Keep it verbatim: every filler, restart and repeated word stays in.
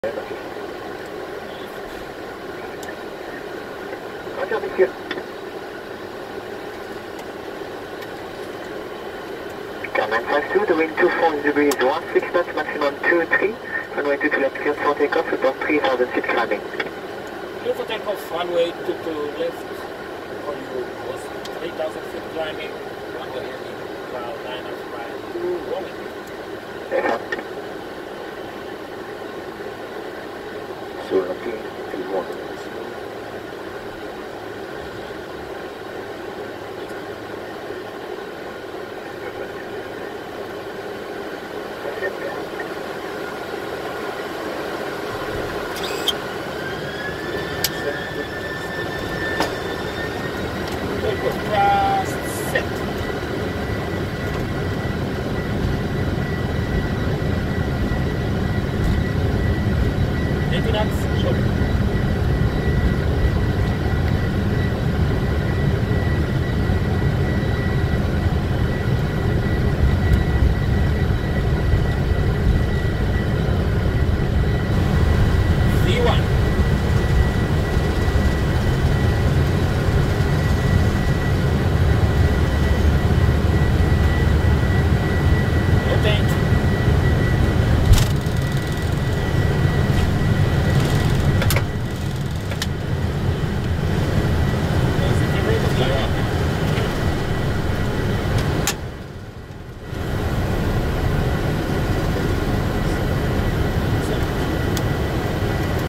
Roger, monsieur. nine five two, the wind two four degrees one six knots, maximum two three, runway two to left, cleared for takeoff, about three thousand feet climbing. Clear for takeoff, runway two to left, for you was three thousand feet climbing, runway heading cloud nine of five two, rolling. Yes, So lucky if you want it. Takeoff thrust set. eighty knots, short.